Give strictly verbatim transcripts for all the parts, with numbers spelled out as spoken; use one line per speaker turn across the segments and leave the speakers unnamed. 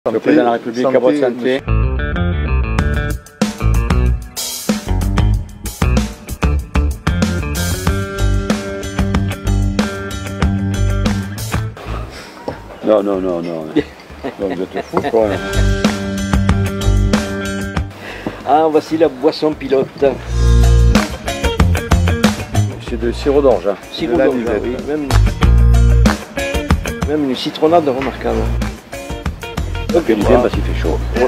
Santé,
le président de la République,
santé,
à votre santé. Non, non, non, non. Non, vous êtes fous, quoi.
Ah, voici la boisson pilote.
C'est de sirop d'orge. Hein.
Sirop d'orge, oui. Même, même une citronnade remarquable.
Ok, il vient parce qu'il fait chaud. Ouais.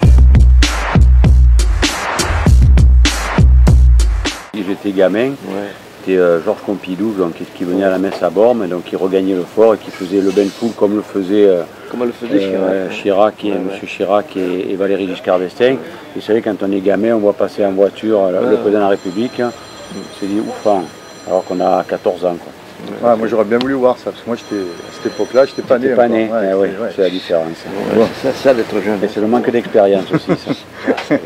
J'étais gamin, ouais. C'était euh, Georges Pompidou donc, qui venait à la messe à Bormes, et donc qui regagnait le fort et qui faisait le bain de foule comme le faisait, euh,
comme le faisait Chirac,
euh, Chirac et ouais, M. Ouais. Chirac et, et Valéry Giscard d'Estaing. Vous savez, quand on est gamin, on voit passer en voiture ouais, le ouais. président de la République, hein, on s'est dit ouf, hein, alors qu'on a quatorze ans. Quoi.
Ouais, ouais, moi j'aurais bien voulu voir ça, parce que moi j'étais à cette époque-là, je n'étais pas né.
pas né,
ouais,
ouais, ouais,
ouais.
C'est la différence.
Ouais, ouais. C'est ça d'être jeune.
Et c'est le manque d'expérience aussi. Ça.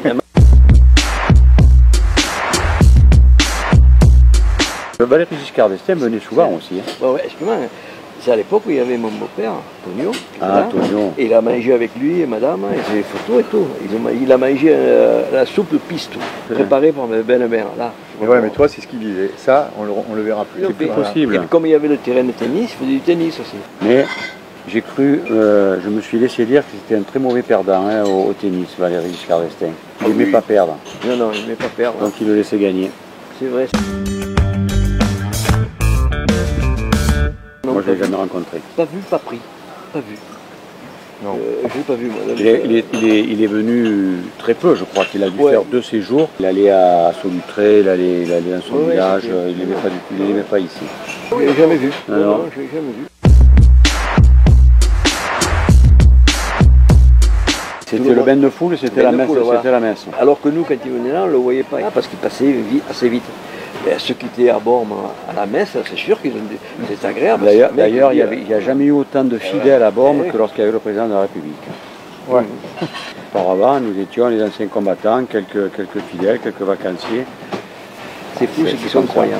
Valéry Giscard d'Estaing venait souvent aussi. Hein.
Ouais, ouais, excuse-moi, c'est à l'époque où il y avait mon beau-père, Tonio.
Ah, Tonio.
Et il a mangé avec lui et madame, il fait des photos et tout. Il a, il a mangé euh, la soupe pistou, préparée par ma belle-mère. Là.
Mais ouais, mais toi, c'est ce qu'il disait. Ça, on le, on le verra plus.
C'est plus
voilà.
possible.
Et puis, comme il y avait le terrain de tennis, il faisait du tennis aussi.
Mais j'ai cru, euh, je me suis laissé dire que c'était un très mauvais perdant hein, au, au tennis, Valéry Giscard d'Estaing. Il n'aimait oui. pas perdre.
Non, non, il n'aimait pas perdre.
Donc il le laissait gagner.
C'est vrai.
Moi, je ne l'ai jamais rencontré.
Pas vu, pas pris. Pas vu. Non. Euh, je l'ai pas vu, moi.
Il est, il, est, il, est, il est venu très peu, je crois qu'il a dû ouais. faire deux séjours. Il allait à Solutré, il allait, il allait dans son ouais, village, il n'aimait pas, du, pas ici.
Je ne l'ai jamais vu.
Non, non.
non je l'ai jamais vu.
C'était le bain de foule, c'était la, voilà. la messe.
Alors que nous, quand il venait là, on ne le voyait pas, parce qu'il passait assez vite. Et ceux qui étaient à Bormes à la messe, c'est sûr qu'ils ont des... c'est agréable.
D'ailleurs, il n'y a, a jamais eu autant de fidèles à Bormes que lorsqu'il y avait le président de la République.
Ouais.
Auparavant, nous étions les anciens combattants, quelques, quelques fidèles, quelques vacanciers.
C'est fou, ceux qui sont croyants.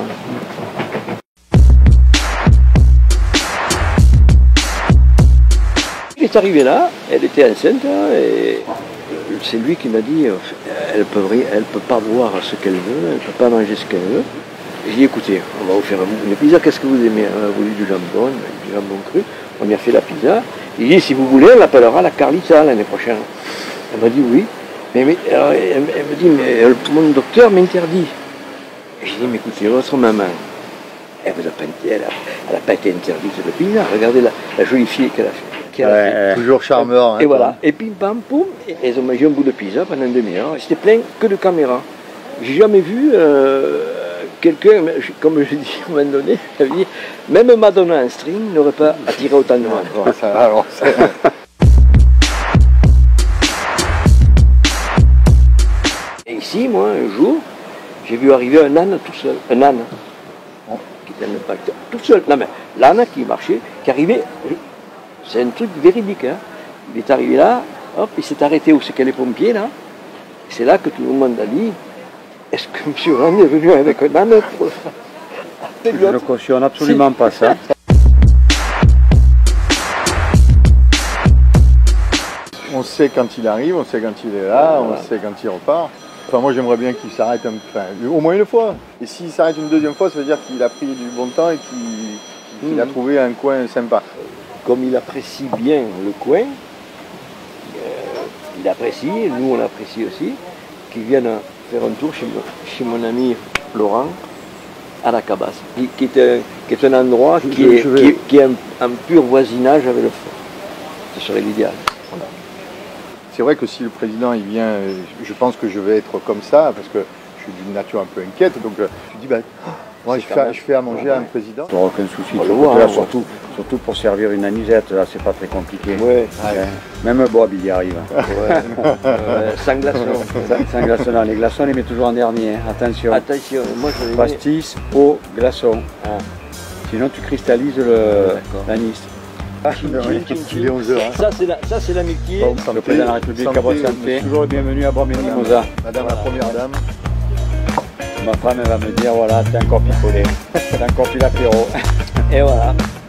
Il est arrivé là, elle était enceinte, et c'est lui qui m'a dit, elle ne peut, elle peut pas boire ce qu'elle veut, elle ne peut pas manger ce qu'elle veut. J'ai dit, écoutez, on va vous faire une pizza, qu'est-ce que vous aimez? On a voulu du jambon, du jambon cru, on lui a fait la pizza. Il dit, si vous voulez, on l'appellera la Carlita l'année prochaine. Elle m'a dit, oui. Mais, mais alors, elle, elle me dit, mais mon docteur m'interdit. J'ai dit, mais écoutez, votre maman, elle n'a pas, pas été interdite de pizza. Regardez la, la jolie fille qu'elle a fait.
Ouais, ouais. Toujours charmeur.
Et, hein, et voilà. Et puis, bam, poum, et ils ont mangé un bout de pizza pendant une demi-heure. C'était plein que de caméras. J'ai jamais vu euh, quelqu'un, comme je dis à un moment donné, dit, même Madonna en string n'aurait pas attiré autant de monde.
Bon, ça, alors,
et ici, moi, un jour, j'ai vu arriver un âne tout seul. Un âne. Bon, qui était pas tout seul. Non, mais l'âne qui marchait, qui arrivait. C'est un truc véridique. Hein. Il est arrivé là, hop, il s'est arrêté où c'est qu'il y a les pompiers là. C'est là que tout le monde a dit, est-ce que M. Rand est venu avec un âne pour...
Je ne cautionne absolument si. pas ça.
On sait quand il arrive, on sait quand il est là, voilà. On sait quand il repart. Enfin, moi j'aimerais bien qu'il s'arrête un... enfin, au moins une fois. Et s'il s'arrête une deuxième fois, ça veut dire qu'il a pris du bon temps et qu'il qu'il mmh. a trouvé un coin sympa.
Comme il apprécie bien le coin, euh, il apprécie, nous on l'apprécie aussi, qu'il vienne faire un tour chez, chez mon ami Laurent à la Cabasse, qui, qui, est, un, qui est un endroit je, qui, est, vais... qui, qui est un, un pur voisinage avec le fort. Ce serait l'idéal. Voilà.
C'est vrai que si le président il vient, je pense que je vais être comme ça, parce que je suis d'une nature un peu inquiète, donc je dis, ben, moi je fais, je fais à manger à un président.
Tu n'auras aucun souci,
on le voit,
là,
hein,
surtout, surtout pour servir une anisette, là c'est pas très compliqué.
Ouais.
Ouais. Même Bob il y arrive.
Ouais. euh, sans glaçons.
Sans glaçons, non, les glaçons on les met toujours en dernier, attention.
Attention, moi je les
pastis, eau, glaçons. Ah. Sinon tu cristallises l'anis.
Ah, il est onze heures.
Ça c'est l'amitié.
Bon, le président de la République, à votre santé. Toujours le bienvenu à Bormes et Mimosa.
Madame la première dame.
Ma femme elle va me dire voilà, t'es encore picolé, t'es encore pris l'apéro.
Et voilà.